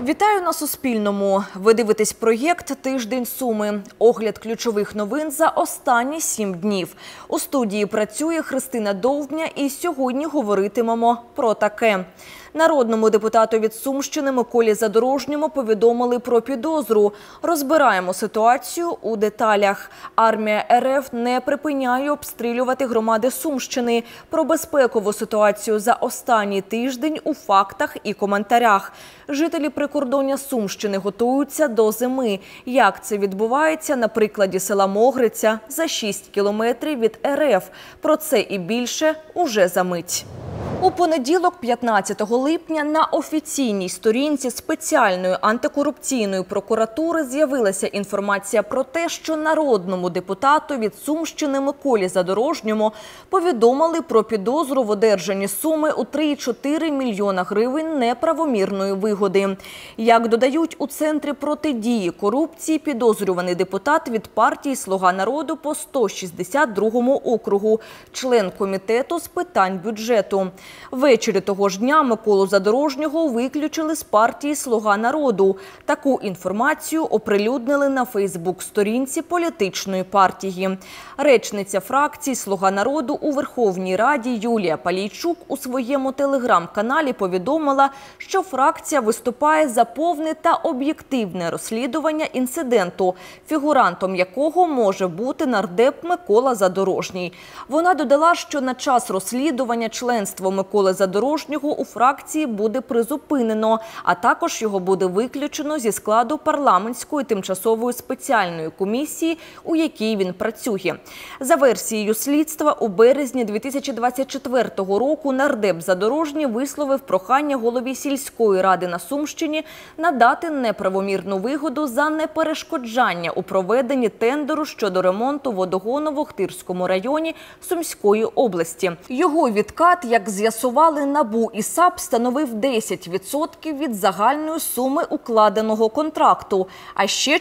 Вітаю на Суспільному. Ви дивитесь проєкт «Тиждень Суми». Огляд ключових новин за останні 7 днів. У студії працює Христина Довбня і сьогодні говоритимемо про таке. Народному депутату від Сумщини Миколі Задорожньому повідомили про підозру. Розбираємо ситуацію у деталях. Армія РФ не припиняє обстрілювати громади Сумщини. Про безпекову ситуацію за останній тиждень у фактах і коментарях. Жителі прикордоння Сумщини готуються до зими. Як це відбувається на прикладі села Могриця за 6 кілометрів від РФ? Про це і більше уже за мить. У понеділок, 15 липня, на офіційній сторінці спеціальної антикорупційної прокуратури з'явилася інформація про те, що народному депутату від Сумщини Миколі Задорожньому повідомили про підозру в одержанні суми у 3,4 мільйона гривень неправомірної вигоди. Як додають у Центрі протидії корупції, підозрюваний депутат від партії «Слуга народу» по 162 округу, член комітету з питань бюджету. Ввечері того ж дня Миколу Задорожнього виключили з партії «Слуга народу». Таку інформацію оприлюднили на Фейсбук-сторінці політичної партії. Речниця фракції «Слуга народу» у Верховній Раді Юлія Палійчук у своєму телеграм-каналі повідомила, що фракція виступає за повне та об'єктивне розслідування інциденту, фігурантом якого може бути нардеп Микола Задорожній. Вона додала, що на час розслідування членство Миколи Задорожнього у фракції буде призупинено, а також його буде виключено зі складу парламентської тимчасової спеціальної комісії, у якій він працює. За версією слідства, у березні 2024 року нардеп Задорожній висловив прохання голові сільської ради на Сумщині надати неправомірну вигоду за неперешкоджання у проведенні тендеру щодо ремонту водогону в Охтирському районі Сумської області. Його відкат, як з'ясували НАБУ і САП, становив 10% від загальної суми укладеного контракту, а ще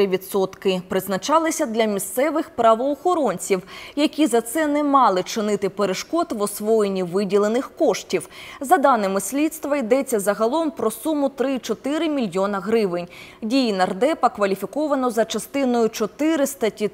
4% призначалися для місцевих правоохоронців, які за це не мали чинити перешкод в освоєнні виділених коштів. За даними слідства, йдеться загалом про суму 3,4 мільйона гривень. Дії нардепа кваліфіковано за частиною 4 статті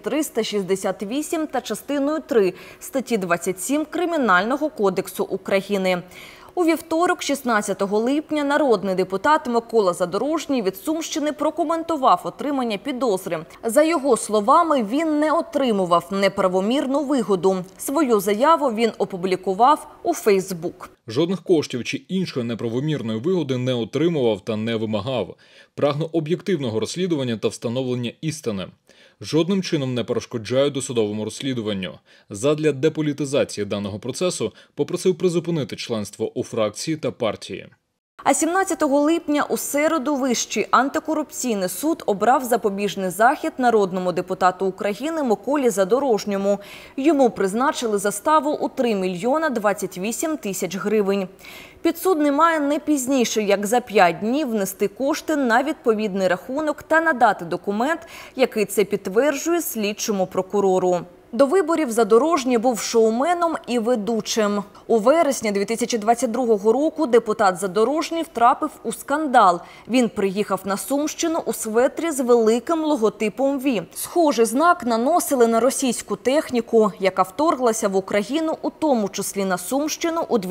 368 та частиною 3 статті 27 Кримінального кодексу України. У вівторок, 16 липня, народний депутат Микола Задорожній від Сумщини прокоментував отримання підозри. За його словами, він не отримував неправомірну вигоду. Свою заяву він опублікував у Фейсбук. Жодних коштів чи іншої неправомірної вигоди не отримував та не вимагав. Прагну об'єктивного розслідування та встановлення істини. Жодним чином не перешкоджаю досудовому розслідуванню. Задля деполітизації даного процесу попросив призупинити членство у фракції та партії. А 17 липня у середу Вищий антикорупційний суд обрав запобіжний захід народному депутату України Миколі Задорожньому. Йому призначили заставу у 3 мільйона 28 тисяч гривень. Підсудний має не пізніше, як за 5 днів внести кошти на відповідний рахунок та надати документ, який це підтверджує слідчому прокурору. До виборів Задорожній був шоуменом і ведучим. У вересні 2022 року депутат Задорожній втрапив у скандал. Він приїхав на Сумщину у светрі з великим логотипом «Ві». Схожий знак наносили на російську техніку, яка вторглася в Україну, у тому числі на Сумщину, у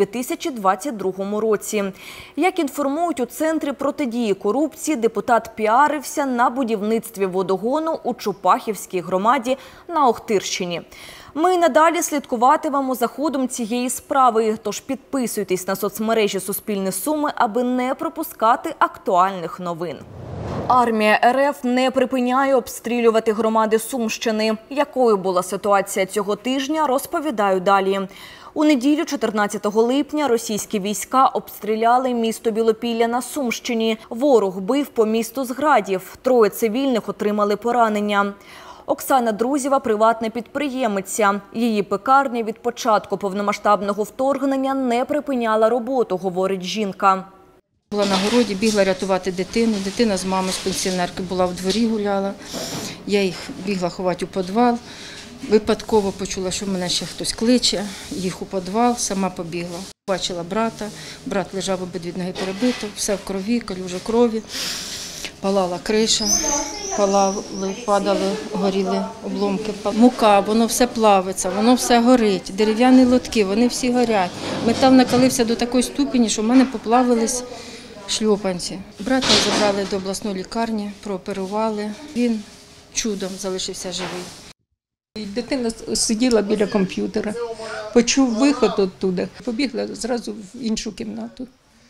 2022 році. Як інформують у Центрі протидії корупції, депутат піарився на будівництві водогону у Чупахівській громаді на Охтирщині. Ми надалі слідкуватимемо за ходом цієї справи, тож підписуйтесь на соцмережі Суспільне Суми, аби не пропускати актуальних новин. Армія РФ не припиняє обстрілювати громади Сумщини. Якою була ситуація цього тижня, розповідаю далі. У неділю, 14 липня, російські війська обстріляли місто Білопілля на Сумщині. Ворог бив по місту з градів. 3 цивільних отримали поранення. Оксана Друзєва – приватна підприємиця. Її пекарня від початку повномасштабного вторгнення не припиняла роботу, говорить жінка. Була на городі, бігла рятувати дитину. Дитина з мамою, з пенсіонерки, була в дворі, гуляла. Я їх бігла ховати у підвал. Випадково почула, що мене ще хтось кличе. Їх у підвал, сама побігла. Бачила брата, брат лежав обидві ноги перебито, все в крові, калюжа крові, палала криша, палали, падали, горіли обломки. Мука, воно все плавиться, воно все горить, дерев'яні лотки, вони всі горять. Метал накалився до такої ступені, що в мене поплавились шльопанці. Брата забрали до обласної лікарні, прооперували, він чудом залишився живий. Дитина сиділа біля комп'ютера, почув виход оттуда, побігла зразу в іншу кімнату.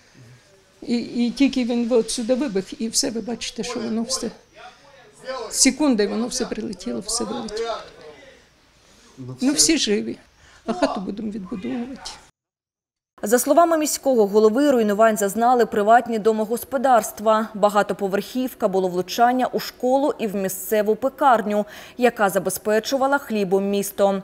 І тільки він отсюди вибіг, і все, ви бачите, що воно все. Секунди воно все прилетіло, все вилетіло. Ну всі живі, а хату будемо відбудовувати. За словами міського голови, руйнувань зазнали приватні домогосподарства. Багатоповерхівка, було влучання у школу і в місцеву пекарню, яка забезпечувала хлібом місто.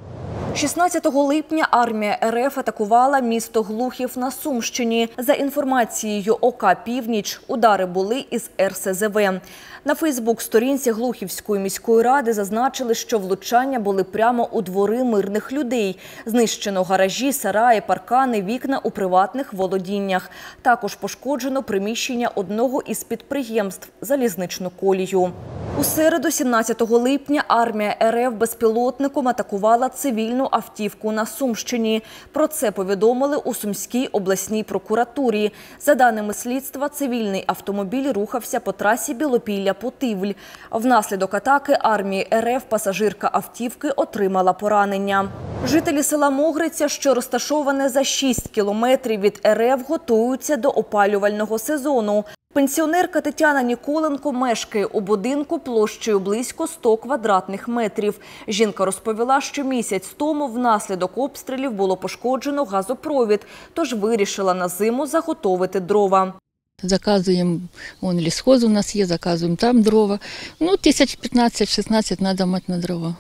16 липня армія РФ атакувала місто Глухів на Сумщині. За інформацією ОК «Північ», удари були із РСЗВ. На Фейсбук-сторінці Глухівської міської ради зазначили, що влучання були прямо у двори мирних людей. Знищено гаражі, сараї, паркани, вікна у приватних володіннях. Також пошкоджено приміщення одного із підприємств – залізничну колію. У середу, 17 липня, армія РФ безпілотником атакувала цивільну автівку на Сумщині. Про це повідомили у Сумській обласній прокуратурі. За даними слідства, цивільний автомобіль рухався по трасі Білопілля-Путивль. Внаслідок атаки армії РФ пасажирка автівки отримала поранення. Жителі села Могриця, що розташоване за 6 кілометрів від РФ, готуються до опалювального сезону. Пенсіонерка Тетяна Ніколенко мешкає у будинку площею близько 100 квадратних метрів. Жінка розповіла, що місяць тому внаслідок обстрілів було пошкоджено газопровід, тож вирішила на зиму заготовити дрова. Заказуємо, вон лісхоз у нас є, заказуємо там дрова. Ну, 15-16 треба мати на дрова.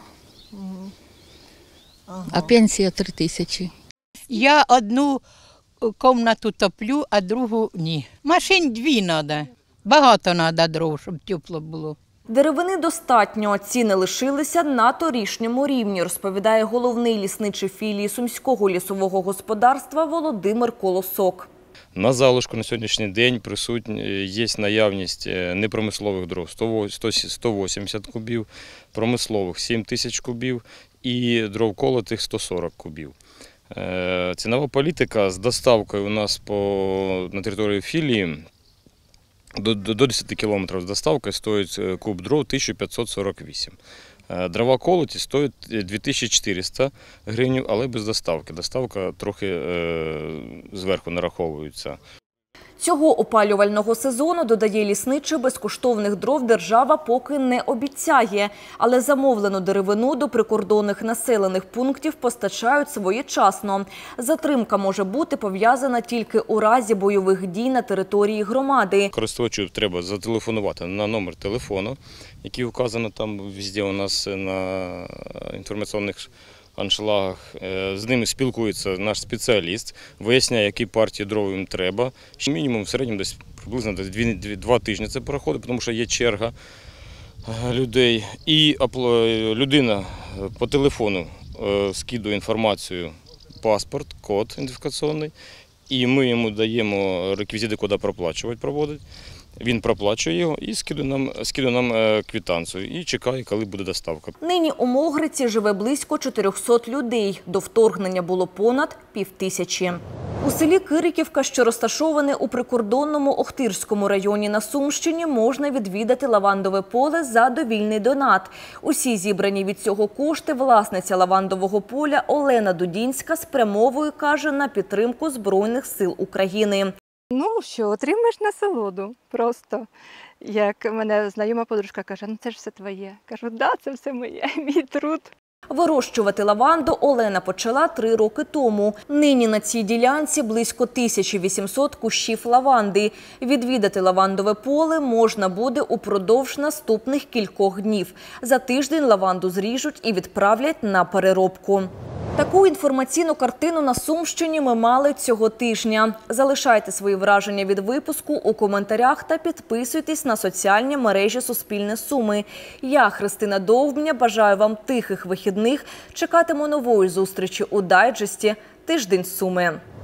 А пенсія 3000. Я одну кімнату топлю, а другу ні. Машин 2 треба. Багато треба дров, щоб тепло було. Деревини достатньо, ціни лишилися на торішньому рівні, розповідає головний лісничий філії Сумського лісового господарства Володимир Колосок. На залишку на сьогоднішній день є наявність непромислових дров 180 кубів, промислових 7000 кубів і дров колотих 140 кубів. Цінова політика з доставкою у нас на території філії до 10 кілометрів з доставкою стоїть куб дров 1548. Дрова колоті стоять 2400 гривень, але без доставки. Доставка трохи зверху нараховується. Цього опалювального сезону, додає лісничий, безкоштовних дров держава поки не обіцяє. Але замовлену деревину до прикордонних населених пунктів постачають своєчасно. Затримка може бути пов'язана тільки у разі бойових дій на території громади. Користувачу треба зателефонувати на номер телефону, який вказано там везде у нас на інформаційних аншлагах. З ними спілкується наш спеціаліст, виясняє, які партії дров їм треба. Мінімум в середньому десь приблизно 2 тижні це проходить, тому що є черга людей. І людина по телефону скидує інформацію, паспорт, код ідентифікаційний, і ми йому даємо реквізити, куди проплачувати проводить. Він проплачує його і скидує нам квитанцію і чекає, коли буде доставка. Нині у Могриці живе близько 400 людей. До вторгнення було понад 5000. У селі Кириківка, що розташоване у прикордонному Охтирському районі на Сумщині, можна відвідати лавандове поле за довільний донат. Усі зібрані від цього кошти власниця лавандового поля Олена Дудінська спрямовує, каже, на підтримку Збройних сил України. Ну що, отримаєш насолоду просто. Як мене знайома подружка каже, ну це ж все твоє. Кажу, да, це все моє, мій труд. Вирощувати лаванду Олена почала 3 роки тому. Нині на цій ділянці близько 1800 кущів лаванди. Відвідати лавандове поле можна буде упродовж наступних кількох днів. За тиждень лаванду зріжуть і відправлять на переробку. Таку інформаційну картину на Сумщині ми мали цього тижня. Залишайте свої враження від випуску у коментарях та підписуйтесь на соціальні мережі Суспільне Суми. Я, Христина Довбня, бажаю вам тихих вихідних. Чекатиму нової зустрічі у дайджесті «Тиждень Суми».